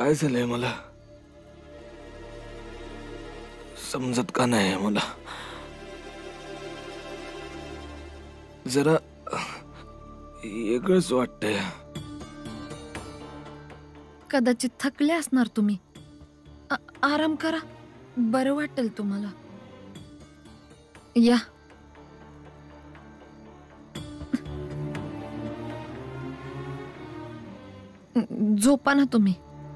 काय झालंय मला समजत का नाही मला. जरा वेगळंच वाटतंय. कदाचित थकले असणार तुम्ही. आराम करा, बरं वाटेल तुम्हाला. या. झोपा ना तुम्ही.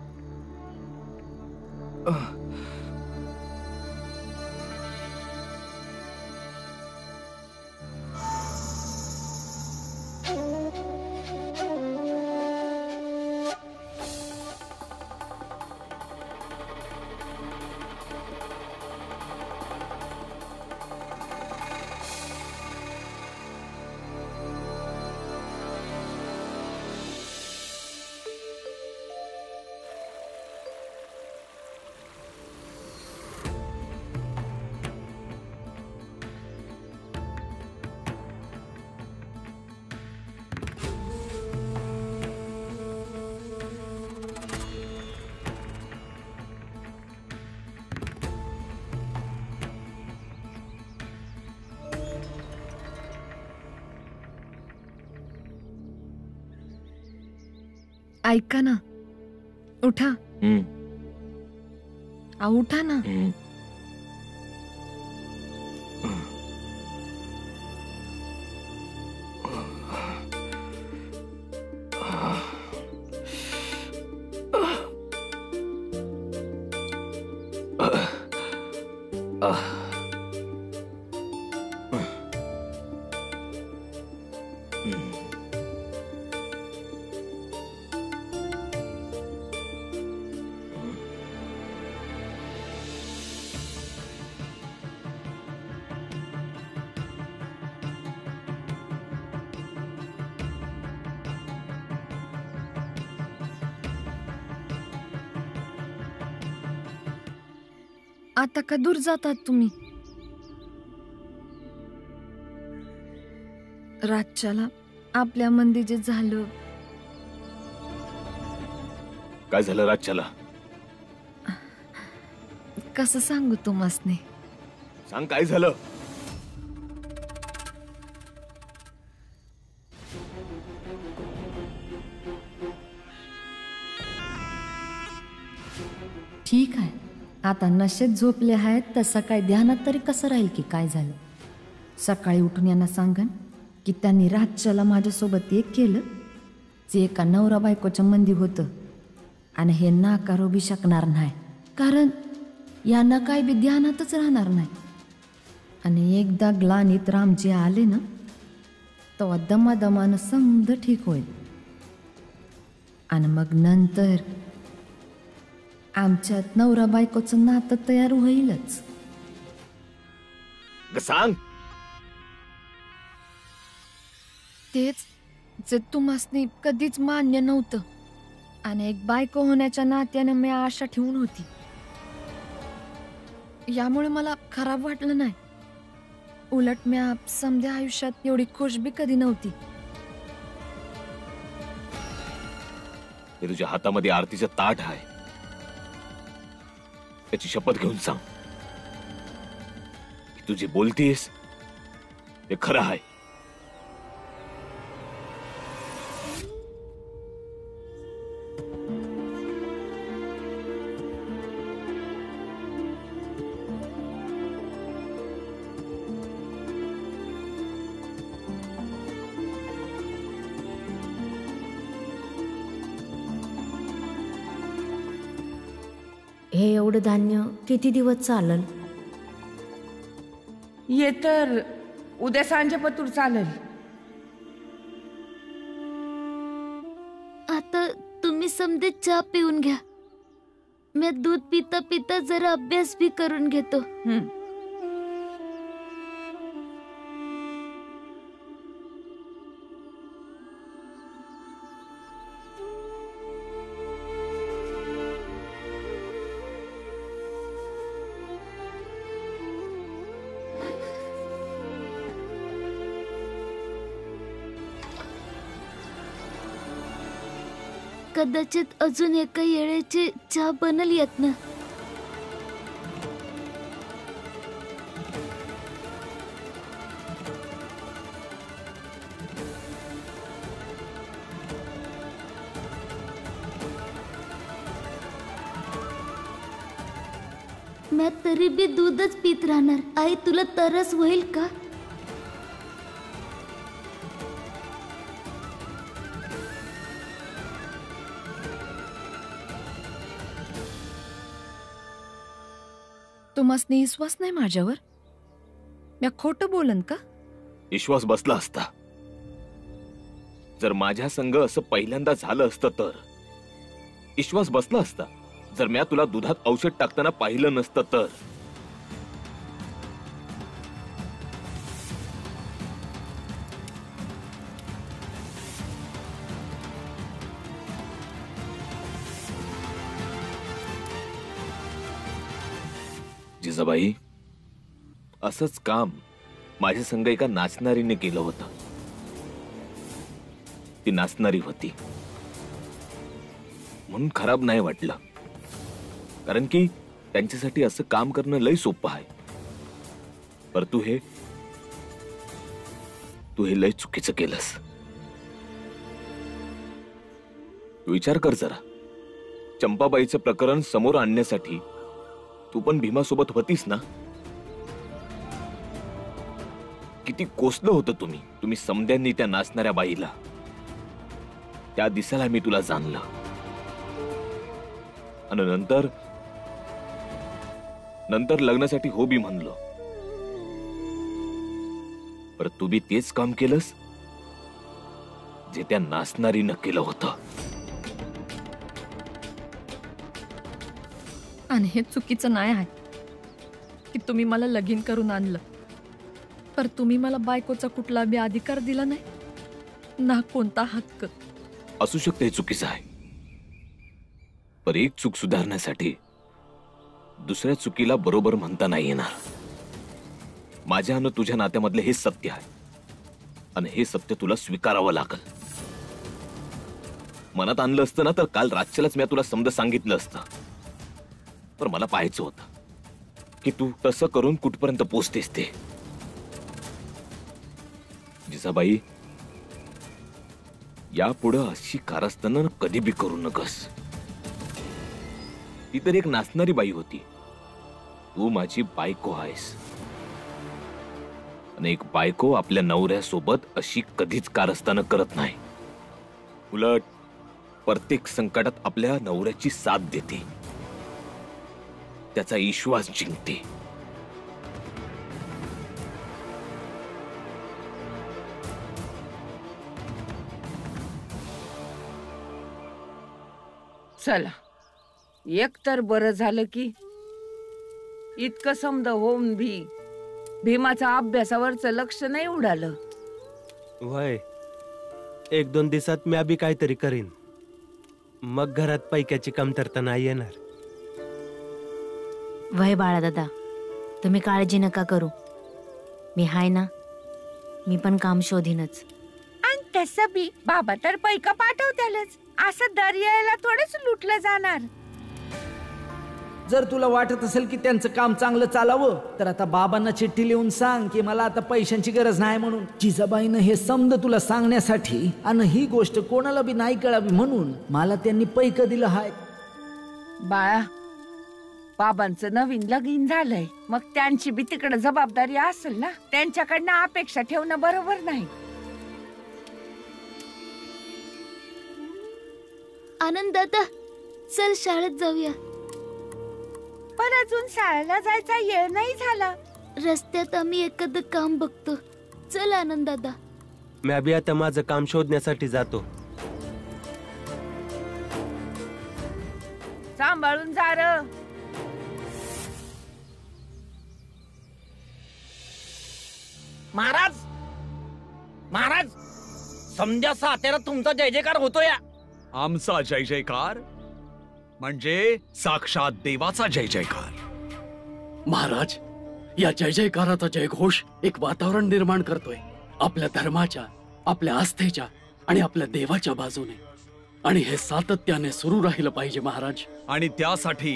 ऐका ना, उठा. उठा ना. आता का दूर जातात तुम्ही? रातच्याला आपल्या मंदी जे झालं. काय झालं रातच्याला? कसं सांगू तुम्हासने? सांग काय झालं? ठीक आहे, आता नशेत झोपले आहेत तर सकाळी ध्यानात तरी कसं राहील की काय झालं. सकाळी उठून यांना सांगन की त्यांनी रातच्याला माझ्यासोबत एक केलं जे एका नवरा बायकोच्या मंदी होतं आणि हे नाकारू बी शकणार नाही, कारण यांना काय बी ध्यानातच राहणार नाही. आणि एकदा ग्लानीत रामजी आले ना तेव्हा दमादमानं समज ठीक होईल. आणि मग नंतर आमच्यात नवरा बायकोचं नातं तयार होईलच. सांग. तेच जे तुम्हासनी कधीच मान्य नव्हतं आणि एक बायको होण्याच्या नात्याने मी आशा ठेवून होती. यामुळे मला खराब वाटलं नाही. उलट मी समध्या आयुष्यात एवढी खुश बी कधी नव्हती. हे तुझ्या हातामध्ये आरतीचं ताट आहे, त्याची शपथ घेऊन सांग की तू जे बोलतीयस ते खरं आहे. हे एवढं धान्य किती दिवस चालल? ये तर उद्या सांजेपतूर चालेल. आता तुम्ही समजे चहा पिऊन घ्या. मी दूध पिता पिता जरा अभ्यास भी करून घेतो. कदाचित अजून एका येळेची चहा बनल येत ना. मी तरी बी दूधच पित राहणार. आई तुला तरस होईल का? तुम्हासनी विश्वास नाही माझ्यावर? मी खोटं बोलन का? विश्वास बसला असता जर माझ्या संग असं पहिल्यांदा झालं असतं तर. विश्वास बसला असता जर मी तुला दुधात औषध टाकताना पाहिलं नसतं तर. जिजाबाई, असंच काम माझ्या संग एका नाचणारीने केलं होतं. ती नाचणारी होती म्हणून खराब नाही वाटलं, कारण की त्यांच्यासाठी असं काम करणं लय सोपं आहे. पर तू हे लय चुकीचं केलंस. तू विचार कर जरा, चंपाबाईचं प्रकरण समोर आणण्यासाठी तू पण भीमासोबत होतीस ना? किती कोसलं होतं तुम्ही समद्यांनी त्या नाचणाऱ्या बाईला. त्या दिसाला मी तुला जाणलं आणि नंतर लग्नासाठी हो बी म्हणलो. पर तू बी तेच काम केलंस जे त्या नाचणारीनं केलं होतं. आणि हे चुकीचं नाही आहे की तुम्ही मला लगीन करून आणलं, पर तुम्ही मला बायकोचा कुठला बी अधिकार दिला नाही, ना कोणता हक्क. असू शकते हे चुकीचं आहे, पर एक चूक सुधारण्यासाठी दुसऱ्या चुकीला बरोबर म्हणता नाही येणार. माझ्या आणि तुझ्या नात्यामधले हे सत्य आहे आणि हे सत्य तुला स्वीकारावं लागल. मनात आणलं असतं ना तर काल रातच्यालाच मी तुला समज सांगितलं असतं. पर मला पाहायचं होतं की तू तसं करून कुठपर्यंत पोचतेस ते. जिजाबाई, यापुढं अशी कारस्थानं कधी बी करू नकस. ती तर एक नाचणारी बाई होती, तू माझी बायको आहेस. आणि एक बायको आपल्या नवऱ्यासोबत अशी कधीच कारस्थानं करत नाही. उलट प्रत्येक संकटात आपल्या नवऱ्याची साथ देते, त्याचा विश्वास जिंकते. चला, एक तर बरं झालं की इतकं समज होऊन भी भीमाचा अभ्यासावरचं लक्ष नाही उडालं. वय 1-2 दिवसात मी बी काहीतरी करीन, मग घरात पैक्याची कमतरता नाही येणार. वय बाळा दादा, तुम्ही काळजी नका करू. मी हाय ना, मी पण काम शोधीनच. आणि तसं बी बाबा तर पैका पाठवत्यालच, असं दर्याला थोडंच लुटलं जाणार. जर तुला वाटत असेल की त्यांचं काम चांगलं चालावं तर आता बाबांना चिठ्ठी लिहून सांग की मला आता पैशांची गरज नाही म्हणून. जिजाबाईनं हे समज तुला सांगण्यासाठी आणि ही गोष्ट कोणाला बी नाही कळावी म्हणून मला त्यांनी पैक दिलं हाय. बाळा, बाबांचं नवीन लगीन झालंय, मग त्यांची बी तिकडे जबाबदारी असेल ना. त्यांच्याकडनं अपेक्षा ठेवणं बरोबर नाही. आनंद दादा, चल शाळेत जाऊया. पण अजून शाळेला जायचा वेळ नाही झाला. रस्त्यात आम्ही एखादं काम बघतो. चल आनंद दादा. मी बी आता माझं काम शोधण्यासाठी जातो. सांभाळून जा र. महाराज, महाराज, समजा सात्याला तुमचा जय जयकार होतो या. आमचा जय जयकार म्हणजे साक्षात देवाचा जय जयकार. महाराज, या जय जयकाराचा जयघोष एक वातावरण निर्माण करतोय आपल्या धर्माच्या, आपल्या आस्थेच्या आणि आपल्या देवाच्या बाजूने. आणि हे सातत्याने सुरू राहिलं पाहिजे महाराज. आणि त्यासाठी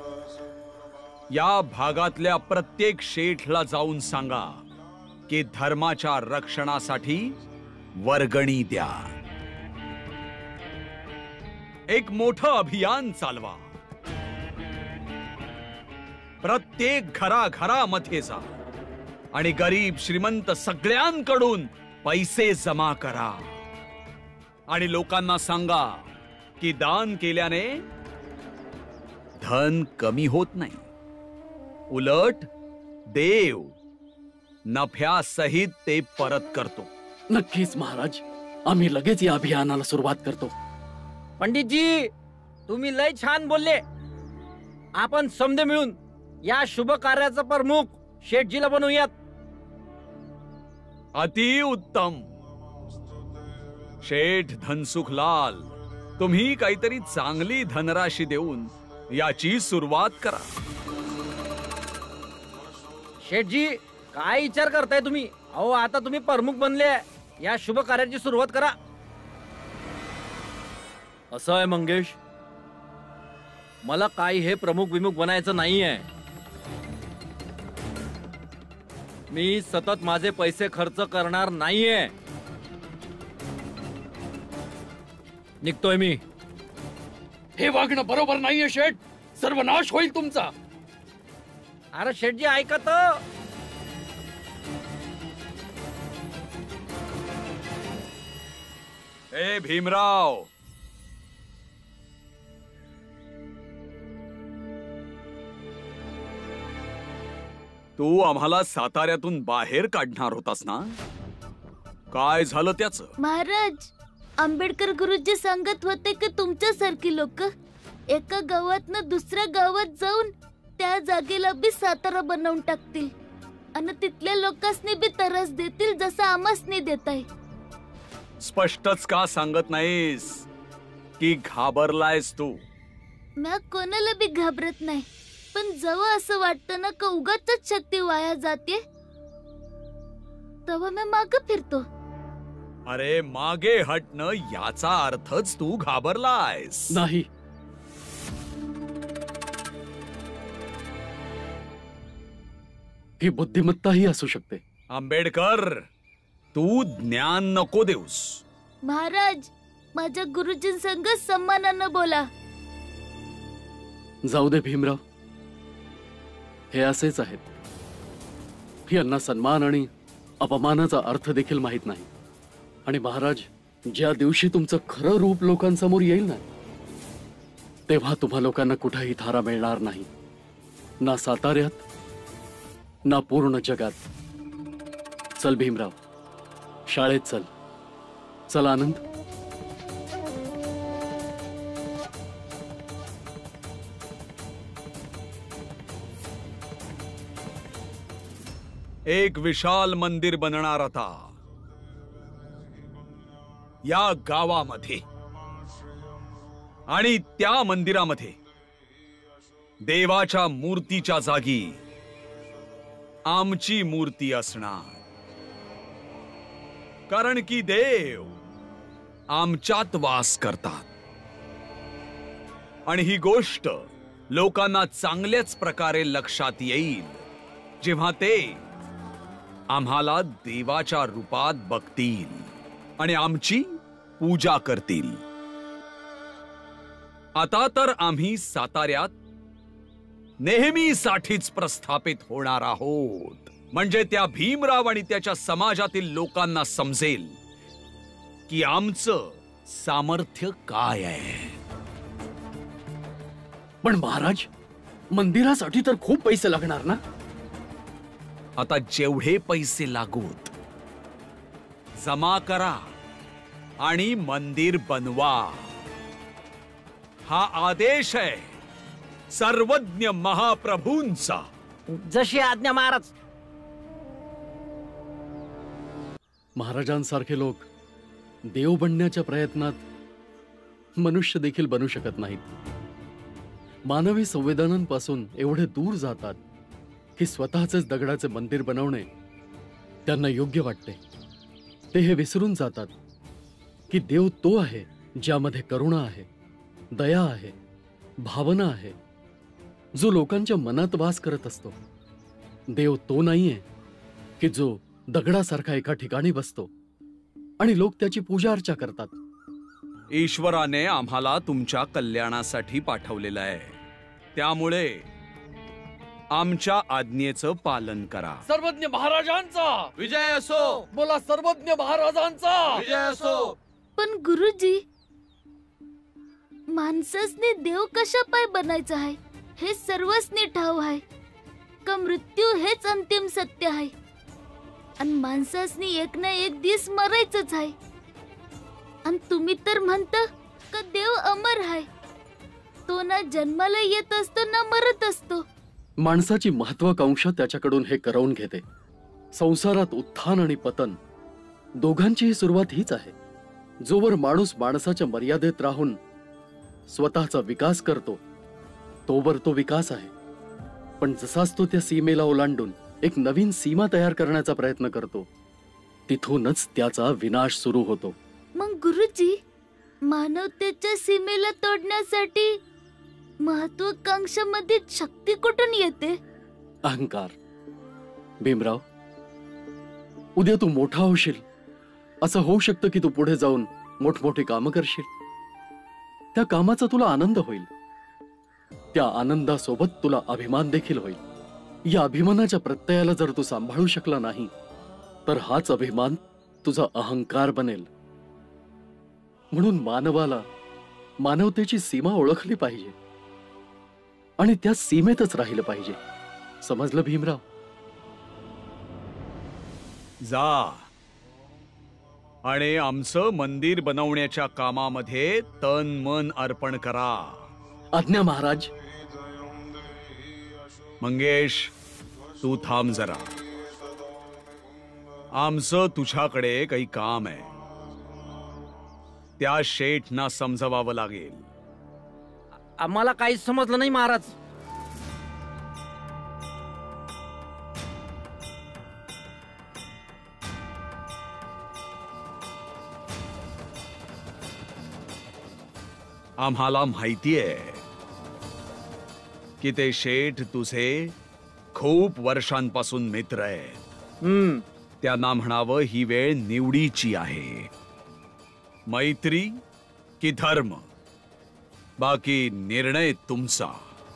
या भागातल्या प्रत्येक शेठला जाऊन सांगा की धर्माच्या रक्षणासाठी वर्गणी द्या. एक मोठं अभियान चालवा. प्रत्येक घराघरामध्ये जा आणि गरीब श्रीमंत सगळ्यांकडून पैसे जमा करा आणि लोकांना सांगा की दान केल्याने धन कमी होत नाही, उलट देव नफ्यासहित ते परत करतो. नक्कीच महाराज, आम्ही लगेच या अभियानाला सुरुवात करतो. पंडितजी, तुम्ही लय छान बोलले. आपण समदे मिळून या शुभ कार्याचा प्रमुख शेठजीला बनवूयात. अति उत्तम. शेठ धनसुखलाल, तुम्ही काहीतरी चांगली धनराशी देऊन याची सुरुवात करा. शेठजी, काय विचार करताय तुम्ही? अहो, आता तुम्ही प्रमुख बनले, या शुभ कार्याची सुरुवात करा. असं आहे मंगेश, मला काही हे प्रमुख विमुख बनायचं नाहीये. मी सतत माझे पैसे खर्च करणार नाहीये. निघतोय मी. हे वागणं बरोबर नाहीये शेठ. सर्वनाश होईल तुमचा. अरे शेठजी, ऐका तर. ए भीमराव, तू आम्हाला साताऱ्यातून बाहेर काढणार होतास ना? काय झालं त्याचं? महाराज, आंबेडकर गुरुजी सांगत होते की तुमच्यासारखी लोक एका गावातनं दुसऱ्या गावात जाऊन त्या जागेला बी सातारा बनवून टाकतील आणि तिथल्या लोकांनी बी तरस देतील जसं आमासनी देताय. स्पष्टच का सांगत नाहीस की घाबरलायस तू? मी कोणाला बी घाबरत नाही, पण जेव्हा असं वाटतं ना का उगाचच शक्ती वाया जाते, तेव्हा मी मागे फिरतो. अरे, मागे हटणं याचा अर्थच तू घाबरलायस. नाही, ही बुद्धिमत्ताही असू शकते. आंबेडकर, तू ज्ञान नको देऊस. महाराज, माझ्या गुरुजींसंग सन्मानानं बोला. जाऊ दे भीमराव, हे असेच आहेत. यांना सन्मान आणि अपमानाचा अर्थ देखील माहित नाही. आणि महाराज, ज्या दिवशी तुमचं खरं रूप लोकांसमोर येईल ना, तेव्हा तुम्हा लोकांना कुठेही थारा मिळणार नाही. ना साताऱ्यात, ना पूर्ण जगात. चल भीमराव, शाळेत चल. चल आनंद. एक विशाल मंदिर बनणार आता या गावामध्ये, आणि त्या मंदिरामध्ये देवाच्या मूर्तीच्या जागी आमची मूर्ती असणार. कारण की देव आमच्यात वास करतात. आणि ही गोष्ट लोकांना चांगल्याच प्रकारे लक्षात येईल जेव्हा ते आम्हाला देवाच्या रूपात बघतील आणि आमची पूजा करतील. आता तर आम्ही साताऱ्यात नेहमीसाठीच प्रस्थापित होणार आहोत. म्हणजे त्या भीमराव आणि त्याच्या समाजातील लोकांना समजेल की आमचं सामर्थ्य काय आहे. पण महाराज, मंदिरासाठी तर खूप पैसे लागणार ना? आता जेवढे पैसे लागूत जमा करा आणि मंदिर बनवा. हा आदेश आहे सर्वज्ञ महाप्रभूंचा. जशी आज्ञा महाराज. महाराजांसारखे लोक देव बनण्याच्या प्रयत्नात मनुष्य देखील बनू शकत नाहीत. मानवी संवेदनांपासून एवढे दूर जातात की स्वतःचेच दगडाचे मंदिर बनवणे त्यांना योग्य वाटते. ते हे विसरून जातात की देव तो आहे ज्यामध्ये करुणा आहे, दया आहे, भावना आहे, जो लोकांच्या मनात वास करत असतो. देव तो नाहीये की जो दगडासारखा एका ठिकाणी बसतो आणि लोक त्याची पूजा अर्चा करतात. ईश्वराने आम्हाला तुमच्या कल्याणासाठी पाठवलेलं आहे, त्यामुळे आमच्या आज्ञेचं पालन करा. सर्वज्ञ महाराजांचा विजय असो. बोला सर्वज्ञ महाराजांचा विजय असो. पण गुरुजी, माणसासने देव कशा पाय बनायचं आहे हे सर्वस्ने ठाव आहे का मृत्यू हेच अंतिम सत्य आहे आणि माणसासनी एक ना एक दिवस मरायचंच आहे. आणि तुम्ही तर म्हणता का देव अमर आहे, तो ना जन्माला येत असतो ना मरत असतो. माणसाची महत्वाकांक्षा त्याच्याकडून हे करवून घेते. संसारात उत्थान आणि पतन दोघांचीही सुरुवात हीच आहे. जोवर माणूस माणसाच्या मर्यादेत राहून स्वतःचा विकास करतो तोवर तो विकास आहे. पण जसाच तो त्या सीमेला ओलांडून एक नवीन सीमा तयार करण्याचा प्रयत्न करतो तिथूनच त्याचा विनाश सुरू होतो. मग गुरुजी, मानवतेच्या सीमेला तोडण्यासाठी महत्वाकांक्षामध्ये शक्ती कुठून येते? अहंकार. भीमराव, उद्या तू मोठा होशील, असं होऊ शकतं की तू पुढे जाऊन मोठमोठी कामं करशील. त्या कामाचा तुला आनंद होईल, त्या आनंदासोबत तुला अभिमान देखील होईल. या अभिमानाच्या प्रत्ययाला जर तू सांभाळू शकला नाही तर हाच अभिमान तुझा अहंकार बनेल. म्हणून मानवाला मानवतेची सीमा ओळखली पाहिजे आणि त्या सीमेतच राहिलं पाहिजे. समजलं भीमराव? जा आणि आमचं मंदिर बनवण्याच्या कामामध्ये तन मन अर्पण करा. आज्ञा महाराज. मंगेश, तू थांब जरा. आमचं तुझ्याकडे काही काम आहे, त्या शेठना समजवावं लागेल. आम्हाला काहीच समजलं नाही महाराज. आम्हाला माहिती आहे की ते शेठ तुझे खूप वर्षांपासून मित्र आहेत. त्यांना म्हणावं ही वेळ निवडीची आहे. मैत्री की धर्म, बाकी निर्णय तुमचा.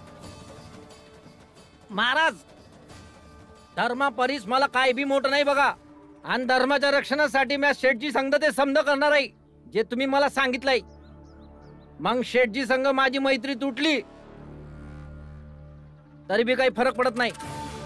महाराज, धर्मापरीस मला काय बी मोठं नाही बघा. आणि धर्माच्या रक्षणासाठी मी शेठजी संघ ते समज करणार आहे जे तुम्ही मला सांगितलंय. मग शेठजी संघ माझी मैत्री तुटली तरी बी काही फरक पडत नाही.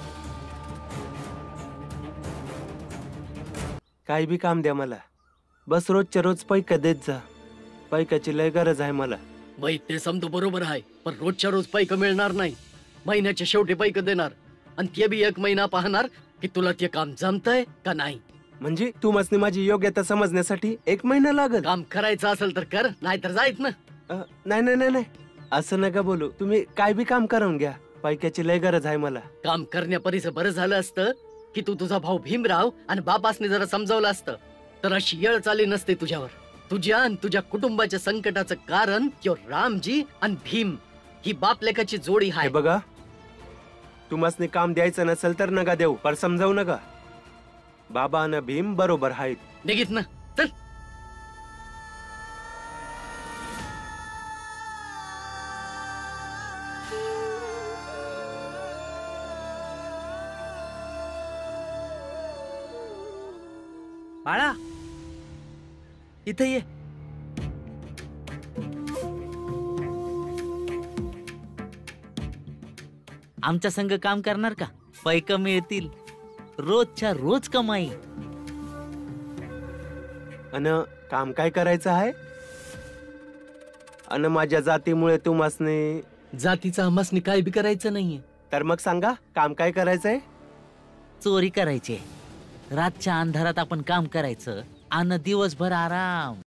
काही बी काम द्या मला, बस रोजच्या रोज पैका देत जा. पैकाची लय गरज आहे मला. बाई, ते समतो बरोबर आहे, पण रोजच्या रोज पैक मिळणार नाही. महिन्याच्या शेवटी पैक देणार आणि ते बी 1 महिना पाहणार की तुला ते काम जमतंय का नाही. म्हणजे तू मसनी माझी योग्यता समजण्यासाठी 1 महिना लागल. काम करायचं असेल तर कर, नाही तर जायत ना. नाही नाही नाही नाही, असं नका बोलू. तुम्ही काय बी काम करून घ्या, पैक्याची लय गरज आहे मला. काम करण्यापरीस बरं झालं असतं की तू तुझा भाऊ भीमराव आणि बापासने जरा समजावलं असतं तर अशी येळ चाली नसते तुझ्यावर. तुझ्या आणि तुझ्या कुटुंबाच्या संकटाचं कारण किंवा रामजी आणि भीम ही बाप लेकाची जोडी आहे. बघा, तुम्हाला काम द्यायचं नसेल तर नका देऊ, पर समजावू नका. बाबा आणि भीम बरोबर आहेत. निघित ना, चल. बाळा, इथे ये. आमच्या संघ काम करणार का? पैका मिळतील, रोजच्या रोज कमाई. अन काम काय करायचं आहे? अन माझ्या जातीमुळे तुम्हासने जातीचा आम्हासनी काय बी करायचं नाहीये. तर मग सांगा, काम काय करायचंय? चोरी करायची. रातच्या अंधारात आपण काम करायचं आणि दिवसभर आराम.